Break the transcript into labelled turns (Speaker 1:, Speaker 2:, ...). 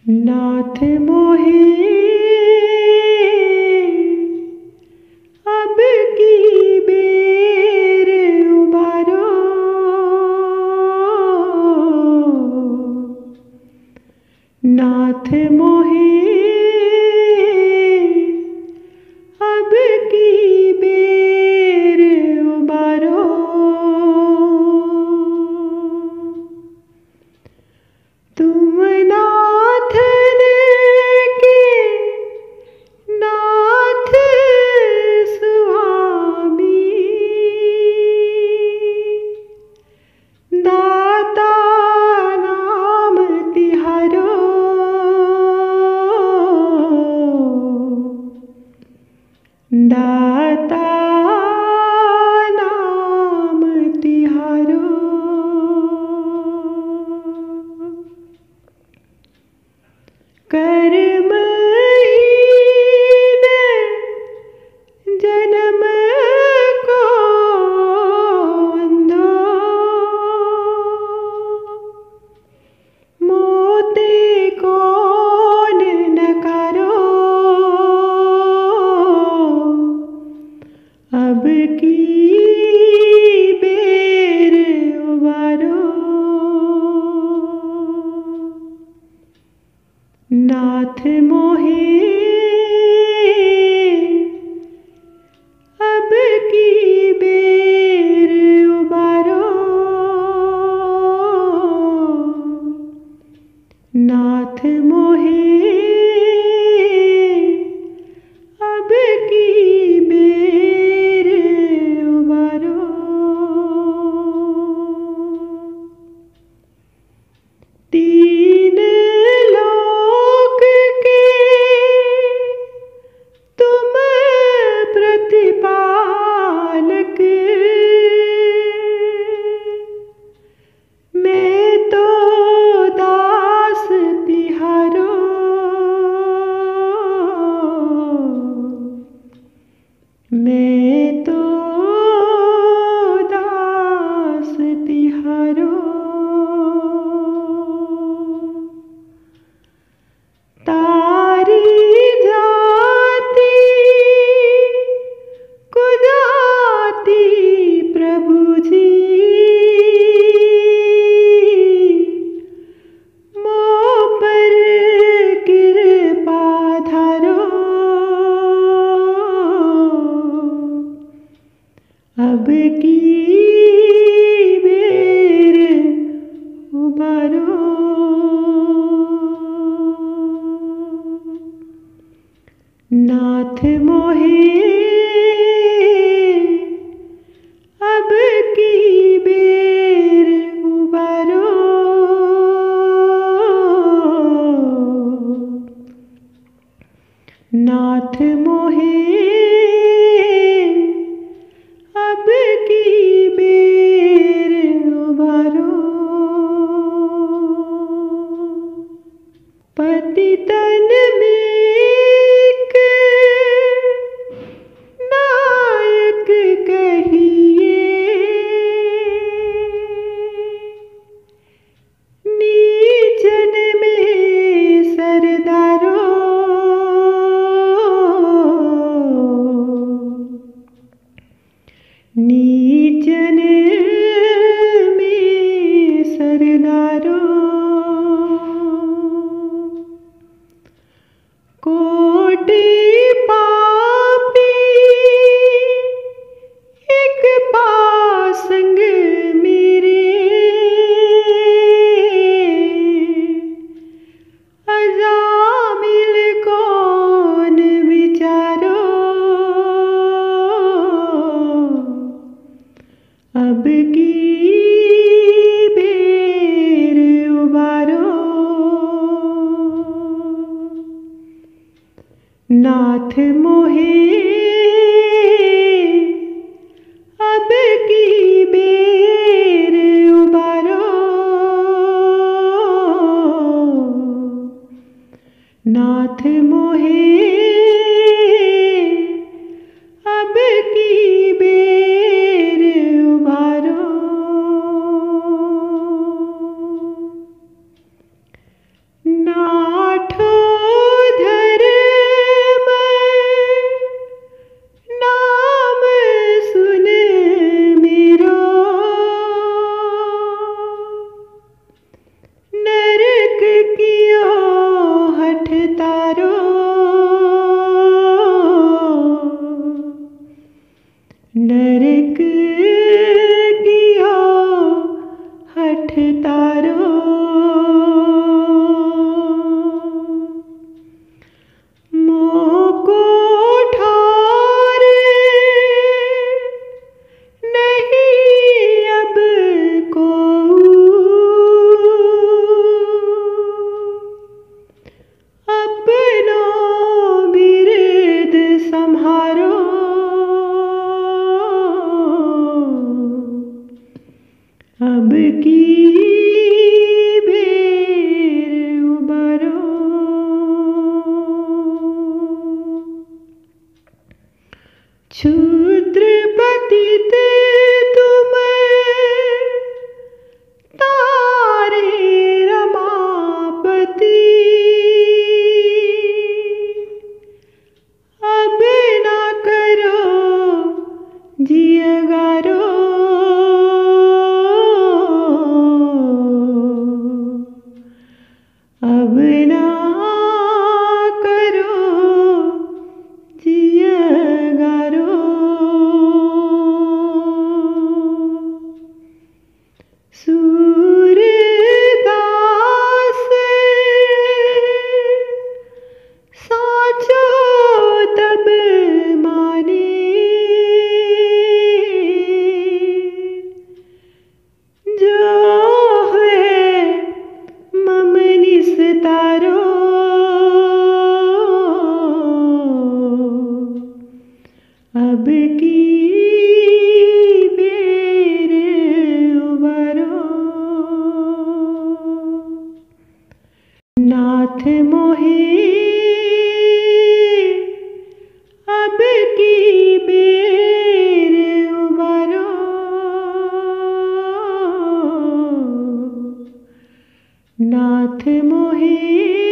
Speaker 1: नाथ मोहे अब की बेर उबारो, नाथ मोहे अब की बेर उबारो। तुम नाथ के नाथ स्वामी, दाता नाम तिहारो, दाता नाम तिहारो। कर्महीन जन्म को अंधो, मोते कौन नकारो, अब की बेर उबारो। नाथ मोहे अब की बेर उबारो, नाथ मोहे अब की बेर उबारो। तीन लोक के तुम प्रतिपालक, मैं तो दास तिहारो, मैं तो दास तिहारो। तारी जाति कुदाती प्रभु जी, मोह पर कृपा धारो, अब की बेर उबारो। नाथ मोहे अब की बेर उबारो, नाथ मोहे अब की बेर उबारो। पति तन में नायक कहिए, नीचन में सरदारो, नीचन में सरदारो। कोटि पापी एक पासंग मेरे, अजामिल कौन विचारो, अब की बेर उबारो। नाथ मोहे अब की बेर उबारो, नाथ मोहे अब की बेर उबारो। नाट तारो अब की बेर उबारो नाथ मोहे अब की बेर उबारो नाथ मोहे